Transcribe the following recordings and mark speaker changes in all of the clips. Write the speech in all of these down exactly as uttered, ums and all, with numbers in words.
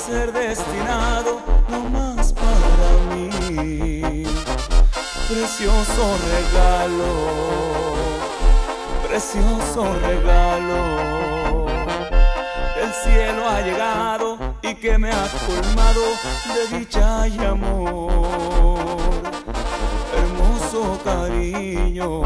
Speaker 1: ser destinado no más para mí. Precioso regalo, precioso regalo, del cielo ha llegado y que me ha colmado de dicha y amor. Hermoso cariño,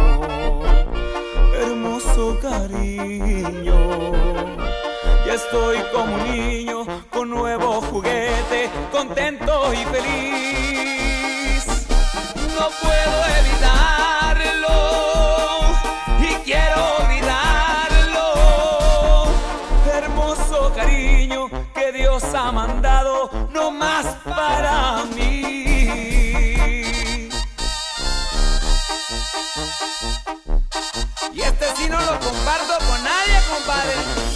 Speaker 1: hermoso cariño, ya estoy como un niño con nuevo juguete, contento y feliz. No puedo evitarlo y quiero gritarlo. Hermoso cariño que Dios ha mandado no más para mí. Y este sí no lo comparto con nadie, compadre.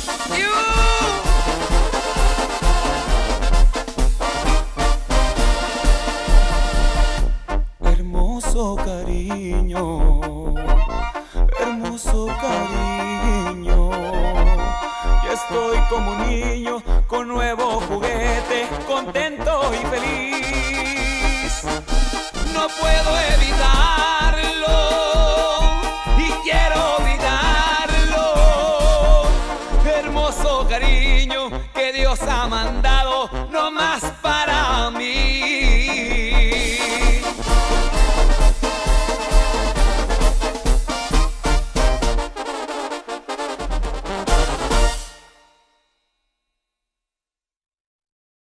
Speaker 1: Hermoso cariño, hermoso cariño, ya estoy como un niño con nuevo juguete, contento y feliz. No puedo evitarlo y quiero gritarlo. Hermoso cariño que Dios ha mandado